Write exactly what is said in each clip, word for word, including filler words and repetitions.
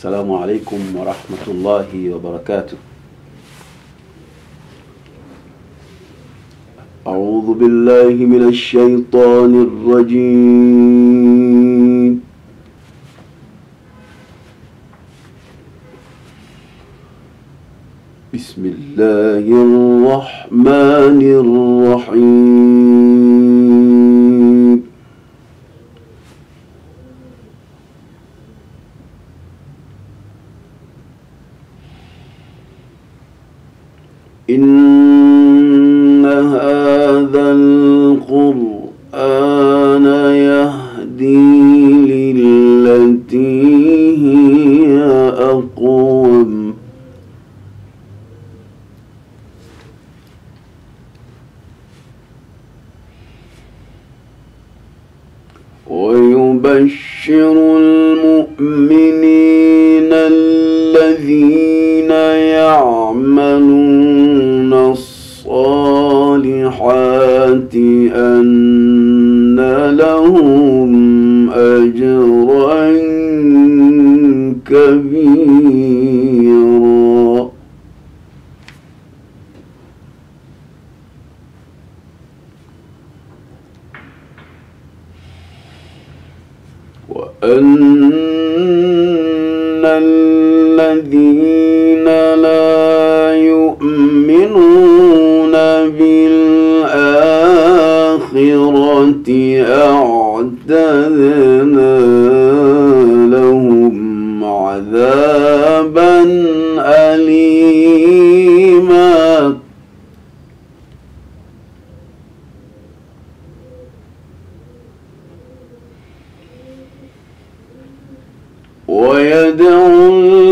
السلام عليكم ورحمة الله وبركاته. أعوذ بالله من الشيطان الرجيم. بسم الله الرحمن الرحيم. إن هذا القرآن يهدي للتي هي أقوم ويبشر المؤمنين الذين يعملون الصالحات أن لهم أجرا كبيرا. وأن الذين لا يؤمنون بالآخرة أعتدنا لهم عذابا أليما. ويدعو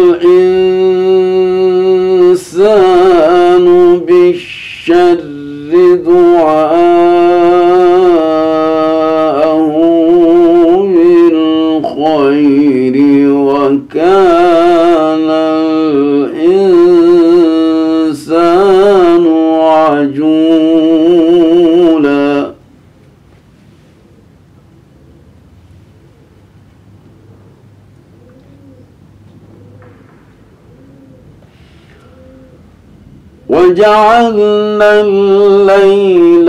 الإنسان بالشر دعاءه بالخير وكان الإنسان عجولا. وجعلنا الليل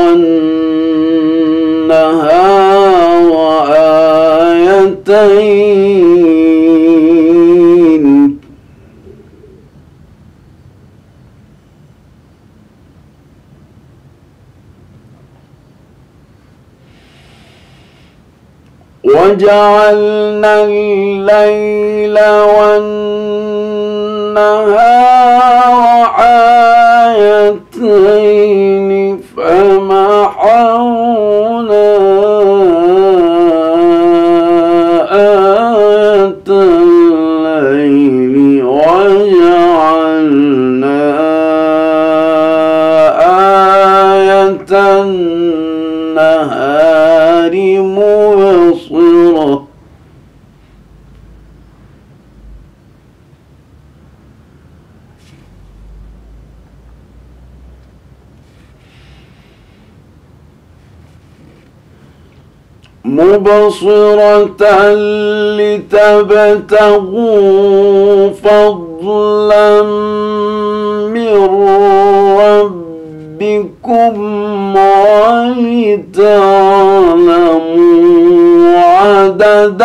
والنهار آيتين وجعلنا الليل والنهار آيتين فمحونا آية الليل وجعلنا آية النهار مبصرة. مبصرة لتبتغوا فضلا من ربكم ولتعلموا عدد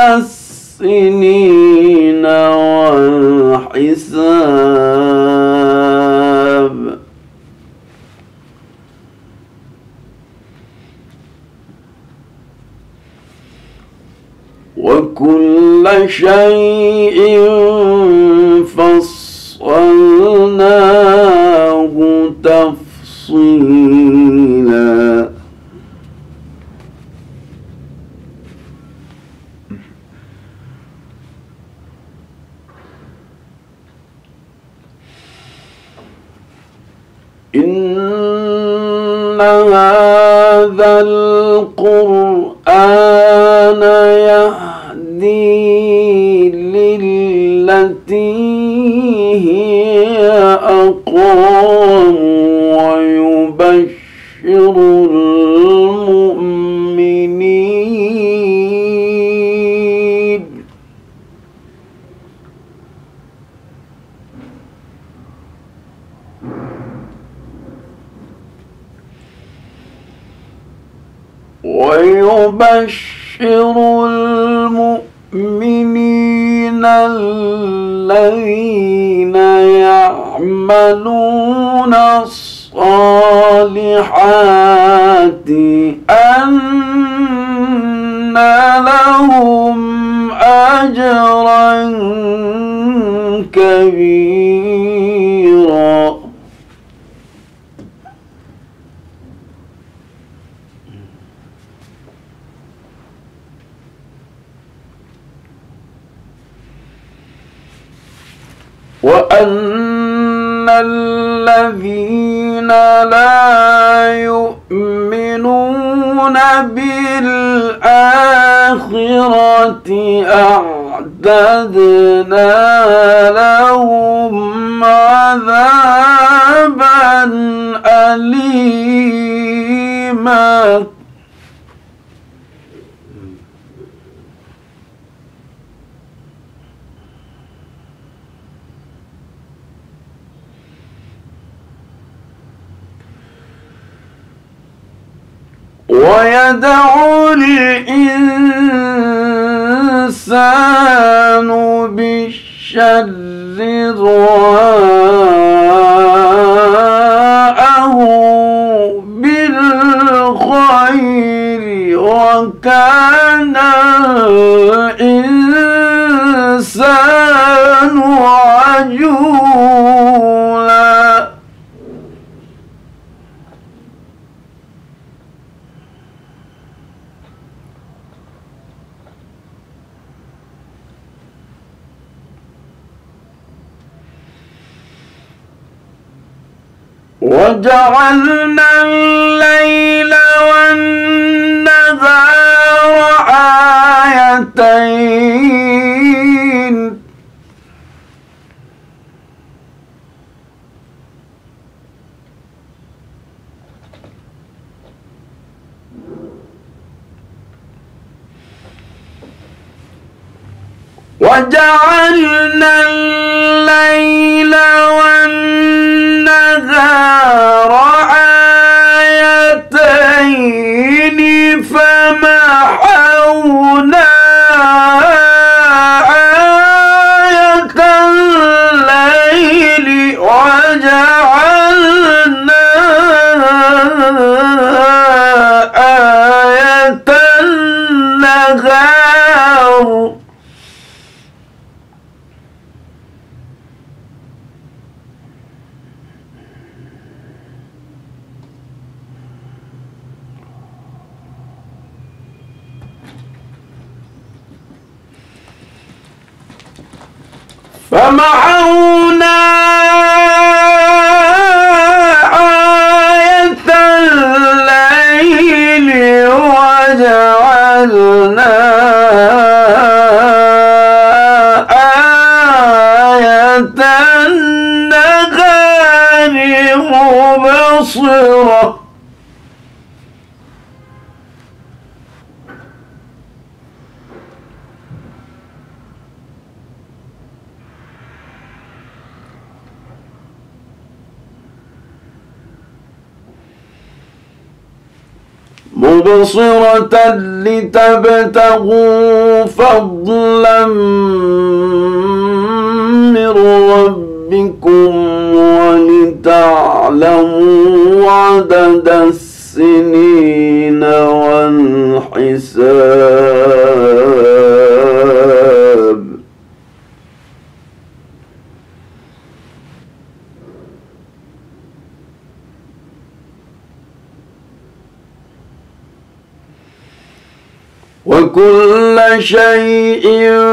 السنين والحساب. وكل شيء فصلناه تفصيلا. إن هذا القرآن يهدي للتي هي أقوم ويبشر المؤمنين ويبشر المؤمنين الذين يعملون الصالحات أن لهم أجرا كبيرا. وأن الذين لا يؤمنون بالآخرة أعتدنا لهم عذابا أليما. ويدعو الإنسان بالشر دعاءه بالخير وكان الإنسان عجولا. وجعلنا الليل والنهار آيتين وجعلنا الليل والنهار آيتين فمحونا آية الليل وجعلنا آية النهار. فمحونا آية الليل وجعلنا آية النهار مبصرة. مبصرة لتبتغوا فضلا من ربكم ولتعلموا عدد السنين والحساب. وكل شيء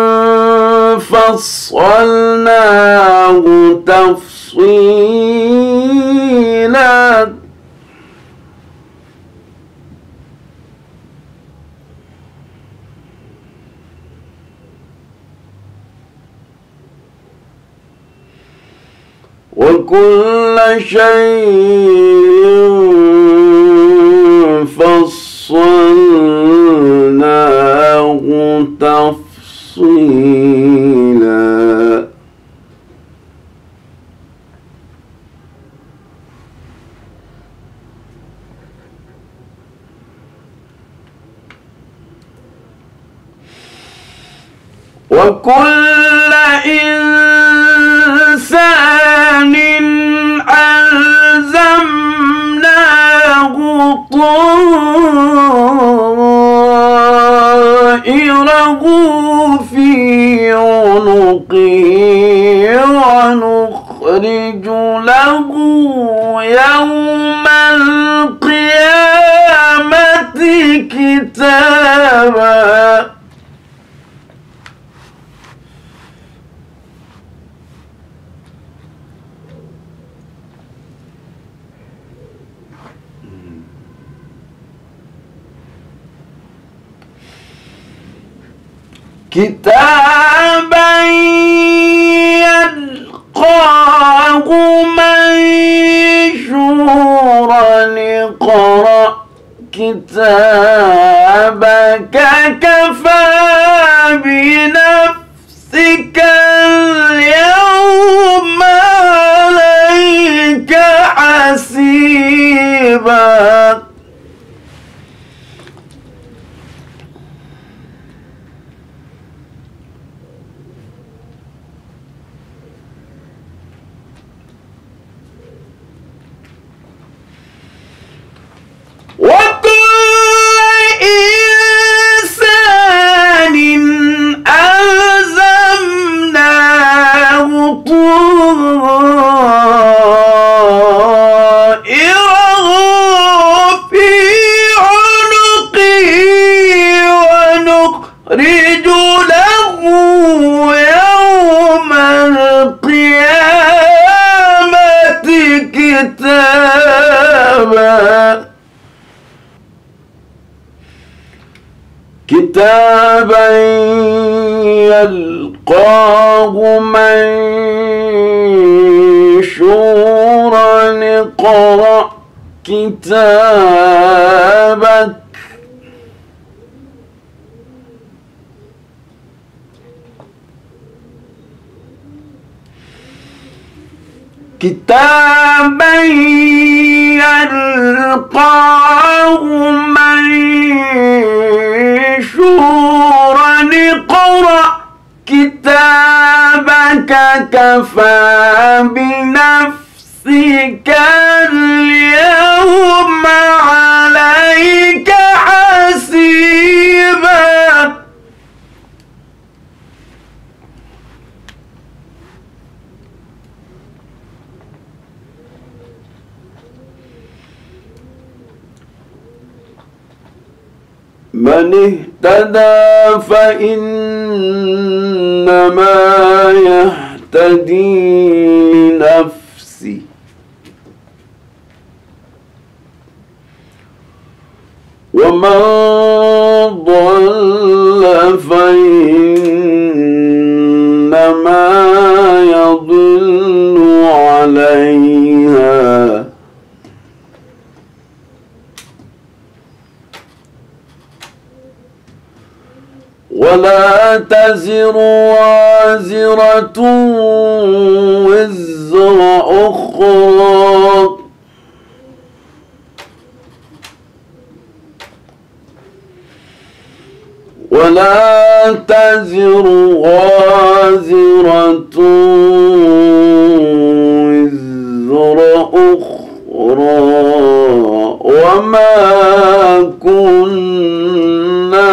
فصلناه تفصيلا. وكل شيء فصلناه تفصيلا. وكل إنسان ألزمناه طائره في عنقه ونخرج له يوم القيامة كتابا كتابا يلقاه منشورا اقرأ كتابك كفى بنفسك اليوم عليك حسيبا كتابا يلقاه منشورا اقرأ كتابك كتابا يلقاه منشورا اقرأ كتابك كفى بنفسك اليوم عليك حسيبا من اهتدى فإنما يهتدي لنفسه ومن ضل فإنما يضل عليها ولا تزر وازرة وزر أخرى ولا تزر وازرة وزر أخرى وما كنا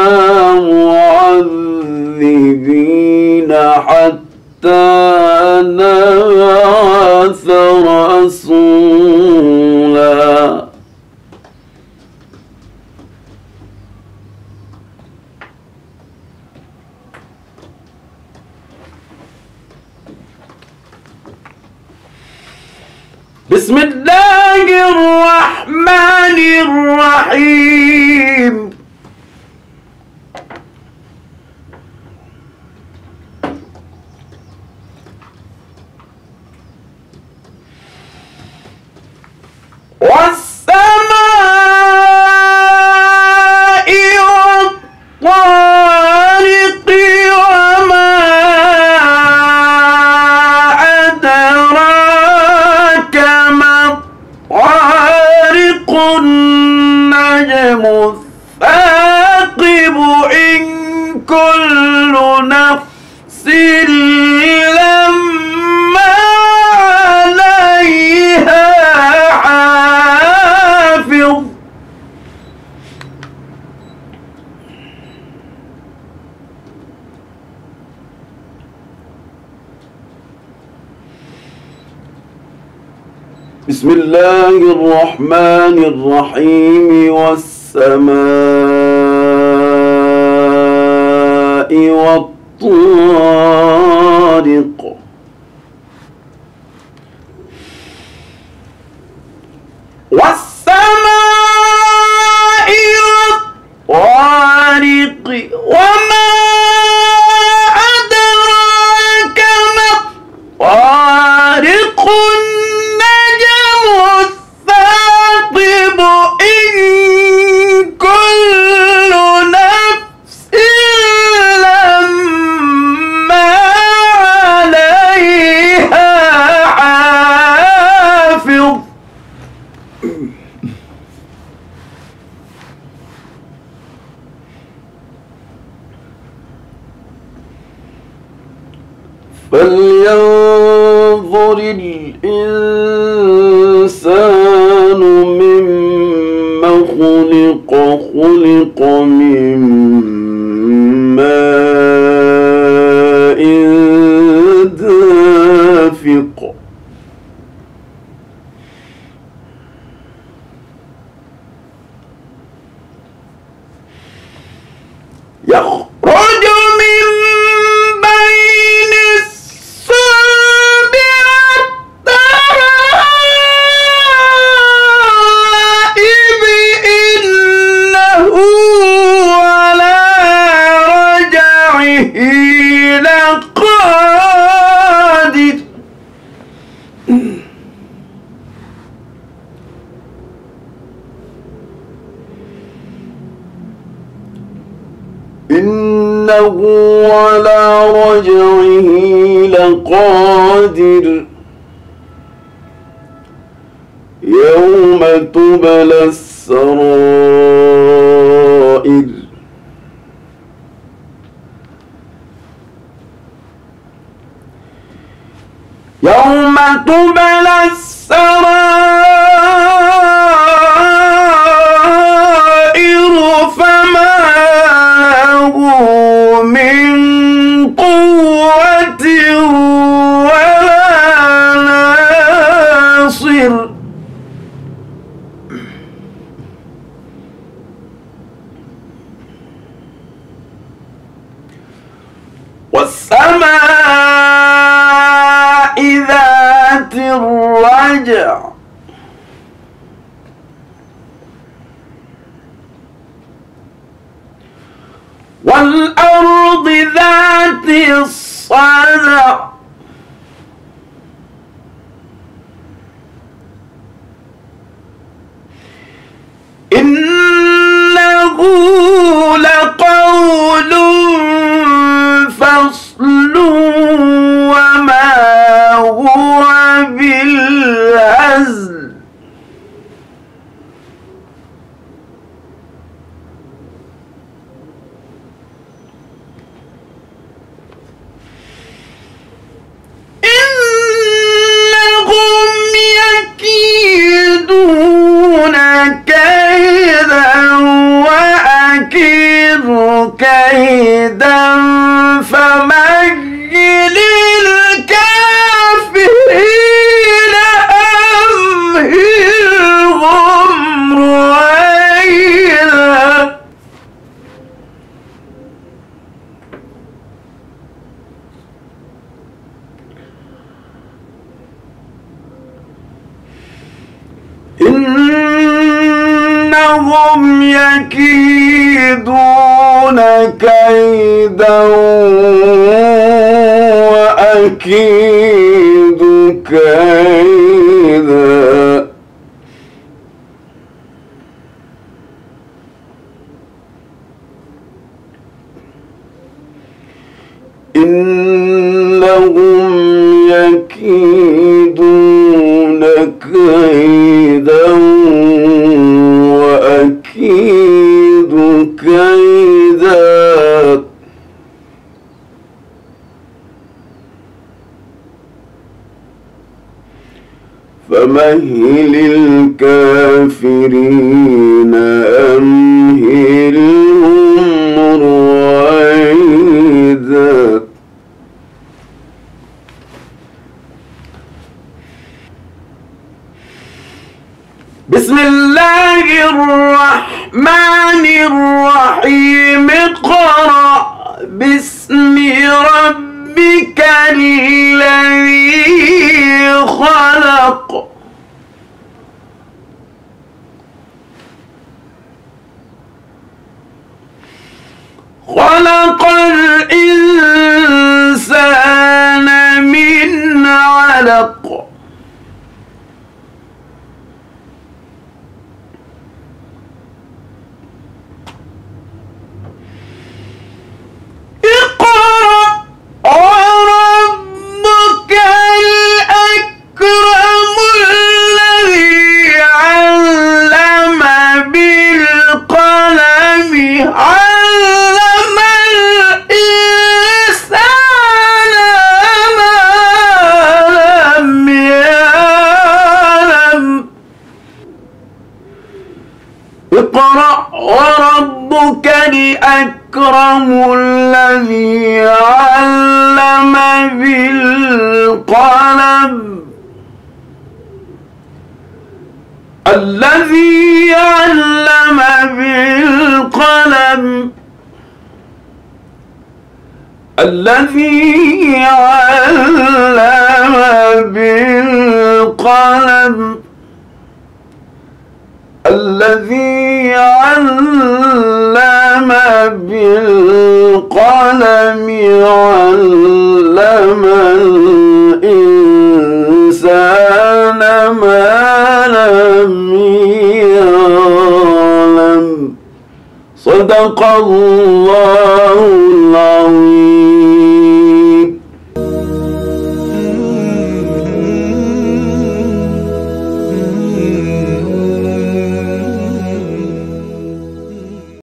معذبين حتى نبعث رسولا بسم الله الرحمن الرحيم والسماء والطارق وما أدراك ما الطارق النجم الثاقب إن كل نفس بسم الله الرحمن الرحيم والسماء والطارق والسماء والطارق وما أدراك ما الطارق النجم الثاقب إن كل نفس لما عليها حافظ فلينظر الإنسان مما خلق خلق من ماء دافق يخرج من بين الصلب والترائب إنه على رجعه لقادر إنه على رجعه لقادر يوم تبلى السرائر يوم تبلى السرائر فما له من قوة ولا ناصر والسماء ذات الرجع والأرض ذات الصدع إنه لقول فصل وما هو بالهزل إنهم يكيدون كيدا وأكيد كيدا فمهل الكافرين أمهلهم رويدا إنهم يكيدون كيدا وأكيد كيدا إنهم يكيدون كيدا وأكيد كيدا فمهل الكافرين أمهلهم رويدا الله الرحمن الرحيم اقرأ باسم ربك الذي خلق خلق الإنسان من علق اقرأ وربك الأكرم الذي علم بالقلم علم الإنسان ما لم يعلم اقرأ وربك الأكرم الذي علم بالقلم الذي علم بالقلم الذي علم بالقلم الذي علم بالقلم علم الإنسان ما لم يعلم. صدق الله